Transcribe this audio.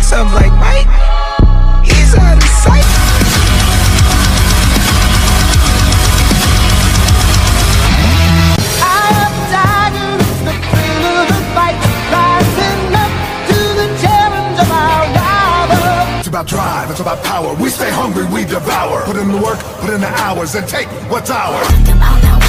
up like Mike. He's out of sight. I am tired of the thrill of the fight, rising up to the challenge of our rival. It's about drive, it's about power. We stay hungry, we devour. Put in the work, put in the hours, and take what's ours.